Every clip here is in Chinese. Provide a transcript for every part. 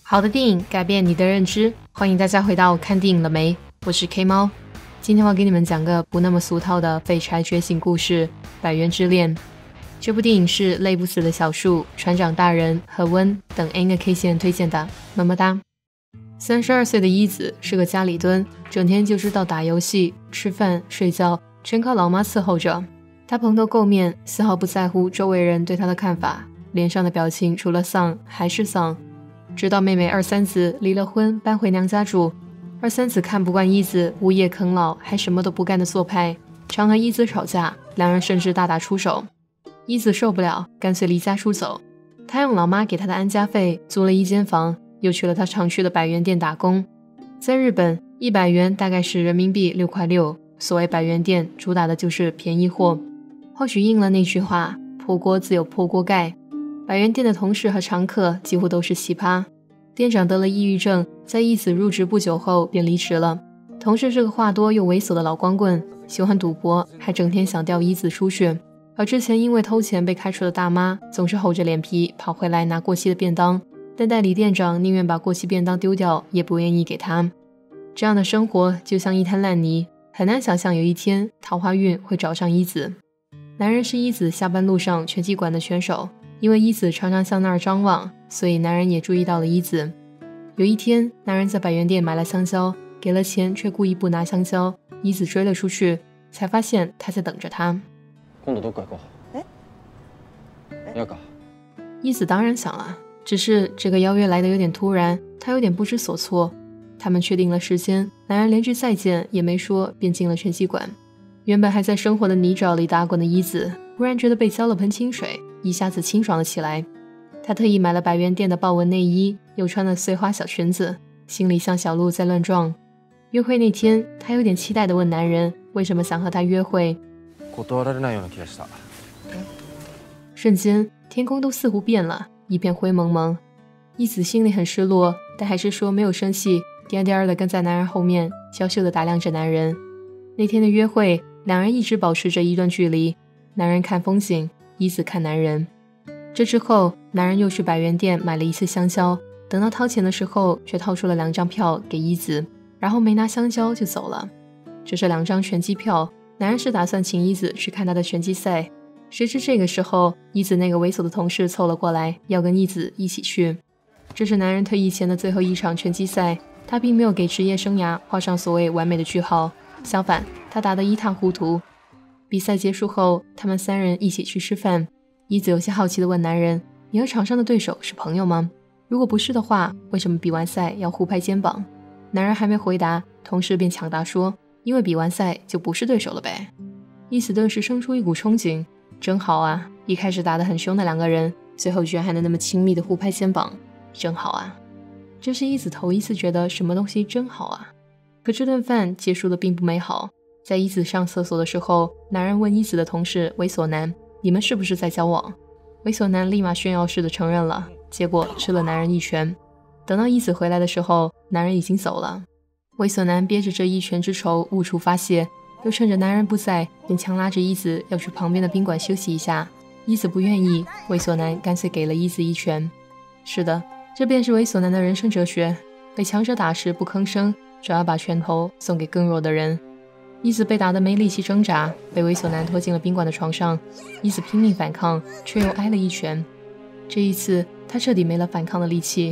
好的电影改变你的认知，欢迎大家回到看电影了没？我是 K 猫。今天我要给你们讲个不那么俗套的废柴觉醒故事《百元之恋》。这部电影是累不死的小树、船长大人和温等 N 个 K 线推荐的，么么哒。32岁的一子是个家里蹲，整天就知道打游戏、吃饭、睡觉，全靠老妈伺候着。他蓬头垢面，丝毫不在乎周围人对他的看法，脸上的表情除了丧还是丧。直到妹妹二三子离了婚，搬回娘家住，二三子看不惯一子无业啃老还什么都不干的做派，常和一子吵架，两人甚至大打出手。一子受不了，干脆离家出走。他用老妈给他的安家费租了一间房，又去了他常去的百元店打工。在日本，100元大概是人民币6块6，所谓百元店主打的就是便宜货。或许应了那句话，破锅自有破锅盖。百元店的同事和常客几乎都是奇葩。店长得了抑郁症，在一子入职不久后便离职了。同事是个话多又猥琐的老光棍，喜欢赌博，还整天想调一子出去。而之前因为偷钱被开除的大妈，总是厚着脸皮跑回来拿过期的便当，但代理店长宁愿把过期便当丢掉，也不愿意给他。这样的生活就像一滩烂泥，很难想象有一天桃花运会找上一子。男人是一子下班路上拳击馆的拳手，因为一子常常向那儿张望，所以男人也注意到了一子。有一天，男人在百元店买了香蕉，给了钱却故意不拿香蕉，一子追了出去，才发现他在等着他。 今度どこ行こう？要か？ 一子当然想了，只是这个邀约来得有点突然，他有点不知所措。他们确定了时间，男人连句再见也没说，便进了拳击馆。原本还在生活的泥沼里打滚的一子，忽然觉得被浇了盆清水，一下子清爽了起来。他特意买了百元店的豹纹内衣，又穿了碎花小裙子，心里像小鹿在乱撞。约会那天，他有点期待地问男人为什么想和他约会。 断られないような気がした。 瞬间，天空都似乎变了，一片灰蒙蒙。一子心里很失落，但还是说没有生气，颠颠地跟在男人后面，娇羞地打量着男人。那天的约会，两人一直保持着一段距离，男人看风景，一子看男人。这之后，男人又去百元店买了一次香蕉，等到掏钱的时候，却掏出了2张票给一子，然后没拿香蕉就走了。这是2张拳击票，男人是打算请一子去看他的拳击赛。谁知这个时候，一子那个猥琐的同事凑了过来，要跟一子一起去。这是男人退役前的最后一场拳击赛，他并没有给职业生涯画上所谓完美的句号，相反，他打得一塌糊涂。比赛结束后，他们3人一起去吃饭。一子有些好奇地问男人：“你和场上的对手是朋友吗？如果不是的话，为什么比完赛要互拍肩膀？”男人还没回答，同事便抢答说：“因为比完赛就不是对手了呗。”一子顿时生出一股憧憬，真好啊！一开始打得很凶的2个人，最后居然还能那么亲密地互拍肩膀，真好啊！这是一子头一次觉得什么东西真好啊。可这顿饭结束的并不美好。在一子上厕所的时候，男人问一子的同事猥琐男：“你们是不是在交往？”猥琐男立马炫耀似的承认了，结果吃了男人一拳。等到一子回来的时候，男人已经走了。猥琐男憋着这一拳之仇无处发泄，又趁着男人不在，便强拉着一子要去旁边的宾馆休息一下。一子不愿意，猥琐男干脆给了一子一拳。是的，这便是猥琐男的人生哲学：被强者打时不吭声，转而把拳头送给更弱的人。一子被打得没力气挣扎，被猥琐男拖进了宾馆的床上。一子拼命反抗，却又挨了一拳。这一次，他彻底没了反抗的力气。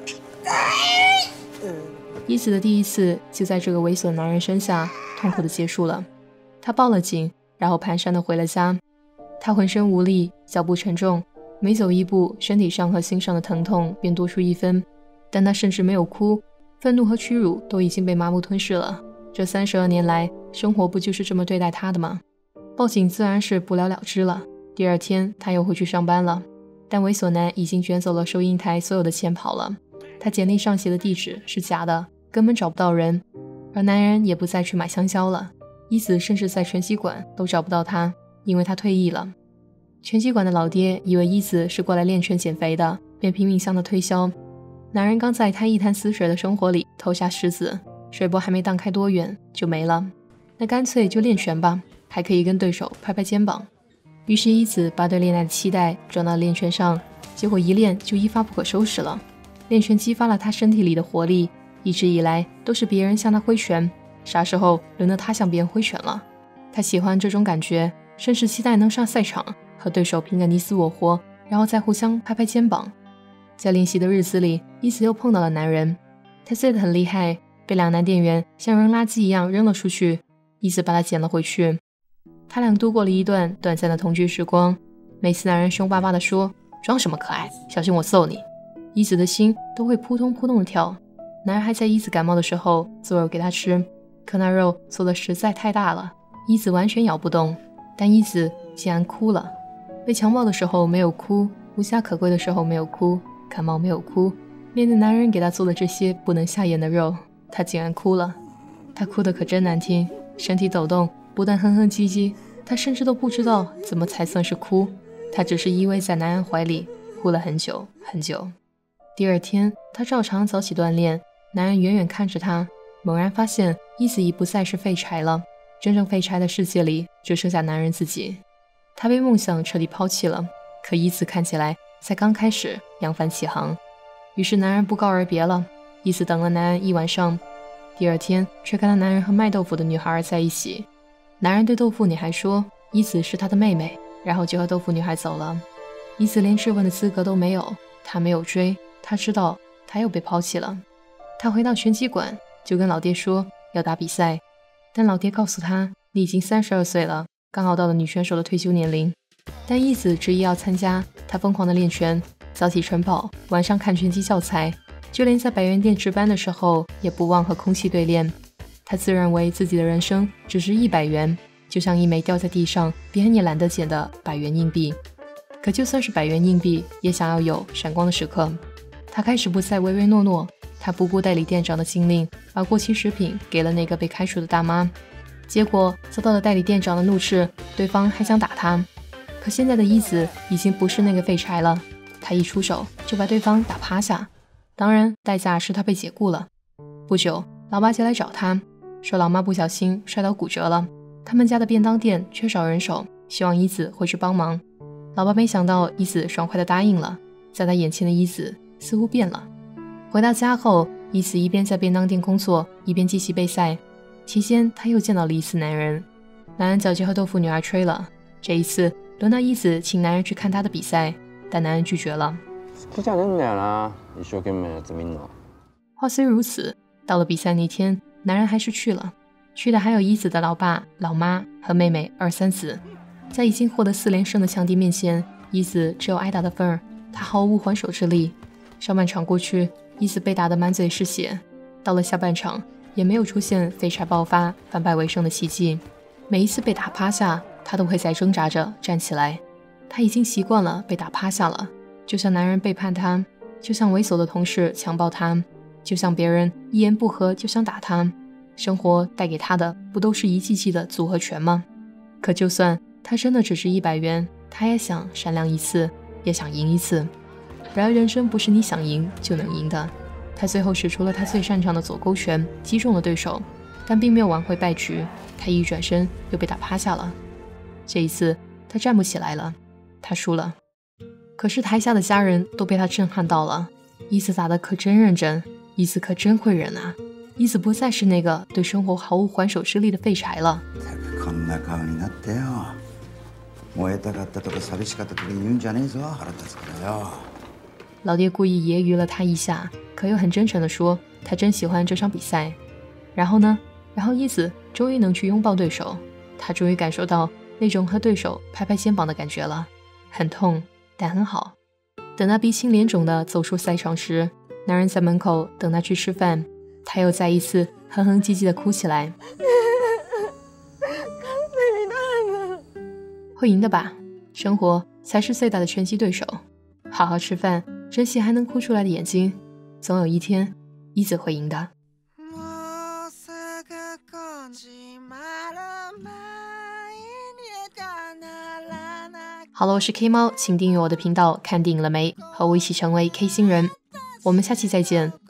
一子的第一次就在这个猥琐男人身下痛苦地结束了。他报了警，然后蹒跚地回了家。他浑身无力，脚步沉重，每走一步，身体上和心上的疼痛便多出1分。但他甚至没有哭，愤怒和屈辱都已经被麻木吞噬了。这32年来，生活不就是这么对待他的吗？报警自然是不了了之了。第2天，他又回去上班了，但猥琐男已经卷走了收银台所有的钱跑了。他简历上写的地址是假的，根本找不到人。而男人也不再去买香蕉了，一子甚至在拳击馆都找不到他，因为他退役了。拳击馆的老爹以为一子是过来练拳减肥的，便拼命向他推销。男人刚在他一潭死水的生活里投下石子，水波还没荡开多远就没了，那干脆就练拳吧，还可以跟对手拍拍肩膀。于是一子把对恋爱的期待转到练拳上，结果一练就一发不可收拾了。 练拳激发了他身体里的活力，一直以来都是别人向他挥拳，啥时候轮到他向别人挥拳了？他喜欢这种感觉，甚至期待能上赛场和对手拼个你死我活，然后再互相拍拍肩膀。在练习的日子里，伊子又碰到了男人，他碎得很厉害，被两男店员像扔垃圾一样扔了出去，伊子把他捡了回去。他俩度过了一段短暂的同居时光，每次男人凶巴巴地说装什么可爱，小心我揍你，伊子的心都会扑通扑通的跳。男人还在伊子感冒的时候做肉给她吃，可那肉做的实在太大了，伊子完全咬不动，但伊子竟然哭了。被强暴的时候没有哭，无家可归的时候没有哭，感冒没有哭，面对男人给她做的这些不能下咽的肉，她竟然哭了。她哭得可真难听，身体抖动，不但哼哼唧唧，她甚至都不知道怎么才算是哭，她只是依偎在男人怀里哭了很久很久。第二天，她照常早起锻炼，男人远远看着她，猛然发现伊子已不再是废柴了，真正废柴的世界里只剩下男人自己。他被梦想彻底抛弃了，可伊子看起来才刚开始扬帆起航。于是男人不告而别了，伊子等了男人一晚上，第二天却看到男人和卖豆腐的女孩在一起。男人对豆腐女孩说伊子是他的妹妹，然后就和豆腐女孩走了。伊子连质问的资格都没有，他没有追，他知道他又被抛弃了。他回到拳击馆，就跟老爹说要打比赛，但老爹告诉他你已经32岁了，刚好到了女选手的退休年龄。但伊子执意要参加，他疯狂的练拳，早起晨跑，晚上看拳击教材，就连在百元店值班的时候也不忘和空气对练。他自认为自己的人生只值100元，就像一枚掉在地上别人也懒得捡的100元硬币。可就算是100元硬币，也想要有闪光的时刻。他开始不再唯唯诺诺，他不顾代理店长的禁令，把过期食品给了那个被开除的大妈。结果遭到了代理店长的怒斥，对方还想打他。可现在的伊子已经不是那个废柴了，他一出手就把对方打趴下，当然代价是他被解雇了。不久，老爸就来找他，说老妈不小心摔倒骨折了，他们家的便当店缺少人手，希望伊子回去帮忙。老爸没想到伊子爽快地答应了，在他眼前的伊子似乎变了。回到家后，伊子一边在便当店工作，一边继续备赛。期间他又见到了一次男人，男人早就和豆腐女儿吹了，这一次轮到伊子请男人去看他的比赛，但男人拒绝了。话虽如此，到了比赛那天，男人还是去了，去的还有伊子的老爸、老妈和妹妹2、3子。在已经获得4连胜的强敌面前，伊子只有挨打的份儿，他毫无还手之力。上半场过去，伊子被打得满嘴是血，到了下半场也没有出现废柴爆发反败为胜的奇迹。每一次被打趴下，他都会再挣扎着站起来。他已经习惯了被打趴下了，就像男人背叛他，就像猥琐的同事强暴他，就像别人一言不合就想打他。生活带给他的不都是一记记的组合拳吗？可就算他真的只是100元，他也想闪亮一次，也想赢一次。然而人生不是你想赢就能赢的。他最后使出了他最擅长的左勾拳，击中了对手，但并没有挽回败局。他一转身又被打趴下了。这一次他站不起来了，他输了。可是台下的家人都被他震撼到了。伊子打得可真认真，伊子可真会忍啊！伊子不再是那个对生活毫无还手之力的废柴了。老爹故意揶揄了他一下，可又很真诚地说他真喜欢这场比赛。然后呢？然后伊子终于能去拥抱对手，他终于感受到那种和对手拍拍肩膀的感觉了，很痛，但很好。等他鼻青脸肿地走出赛场时，男人在门口等他去吃饭，他又再一次哼哼唧唧地哭起来。会赢的吧，生活才是最大的拳击对手。好好吃饭，珍惜还能哭出来的眼睛，总有一天伊子会赢的。好了，我是 K 猫，请订阅我的频道看电影了没，和我一起成为 K 星人。我们下期再见，